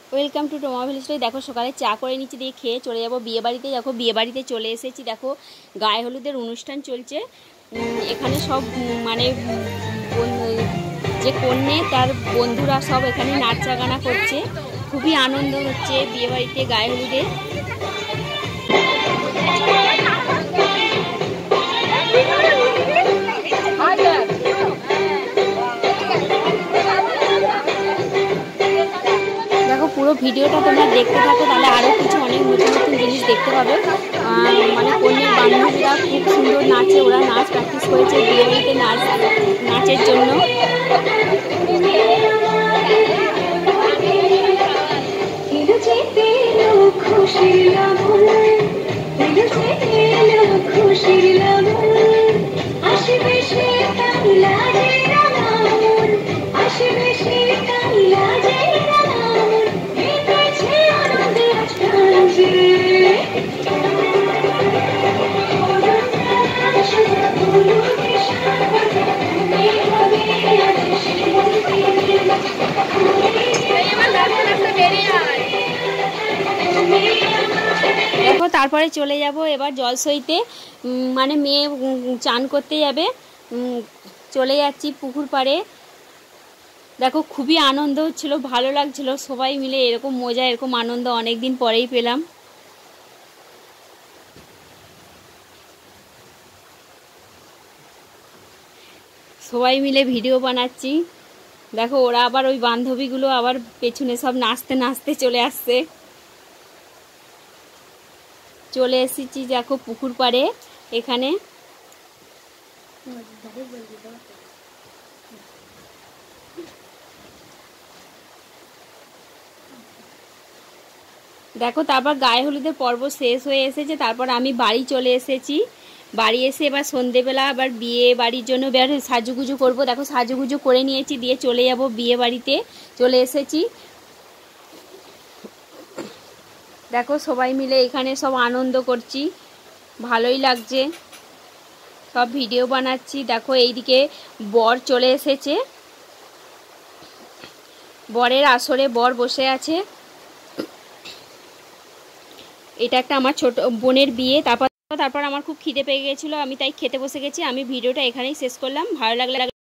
Welcome to Toma village story. দেখো সকালে চা করে নিচ্ছি, দিয়ে খেয়ে চলে যাবো বিয়ে বাড়িতে। দেখো বিয়ে বাড়িতে চলে এসেছি। দেখো গায়ে হলুদের অনুষ্ঠান চলছে। এখানে সব মানে যে কন্যে তার বন্ধুরা সব এখানে নাচা গানা করছে। খুবই আনন্দ হচ্ছে বিয়ে বাড়িতে গায়ে হলুদে। দেখো পুরো ভিডিওটা তোমরা দেখতে থাকো, তাহলে আরও কিছু অনেক নতুন নতুন জিনিস দেখতে পাবে। মানে কন্যার বান্ধবীরা খুব সুন্দর নাচে, ওরা নাচ প্র্যাকটিস করেছে বিয়ে বাড়িতে নাচের জন্য। দেখো তারপরে চলে যাব এবার জলসইতে, মানে মেয়ে চান করতে যাবে। চলে যাচ্ছি পুকুর পাড়ে। দেখো খুবই আনন্দ হচ্ছিল, ভালো লাগছিল, সবাই মিলে এরকম মজা এরকম আনন্দ অনেকদিন পরেই পেলাম। সবাই মিলে ভিডিও বানাচ্ছি। দেখো ওরা আবার ওই বান্ধবীগুলো আবার পেছনে সব নাচতে নাচতে চলে আসছে। চলে এসেছি দেখো পুকুর পাড়ে। এখানে দেখো তারপর গায়ে হলুদের পর্ব শেষ হয়ে এসেছে। তারপর আমি বাড়ি চলে এসেছি। বাড়ি এসে এবার সন্ধেবেলা আবার বিয়ে বাড়ির জন্য এবার সাজুগুজু করবো। দেখো সাজুগুজু করে নিয়েছি, দিয়ে চলে যাব বিয়ে বাড়িতে। চলে এসেছি। দেখো সবাই মিলে এখানে সব আনন্দ করছি, ভালোই লাগছে, সব ভিডিও বানাচ্ছি। দেখো এইদিকে বর চলে এসেছে, বরের আসরে বর বসে আছে। এটা একটা আমার ছোট বোনের বিয়ে। তারপর আমার খুব খিদে পেয়ে গেছিলো, আমি তাই খেতে বসে গেছি। আমি ভিডিওটা এখানেই শেষ করলাম। ভালো লাগলে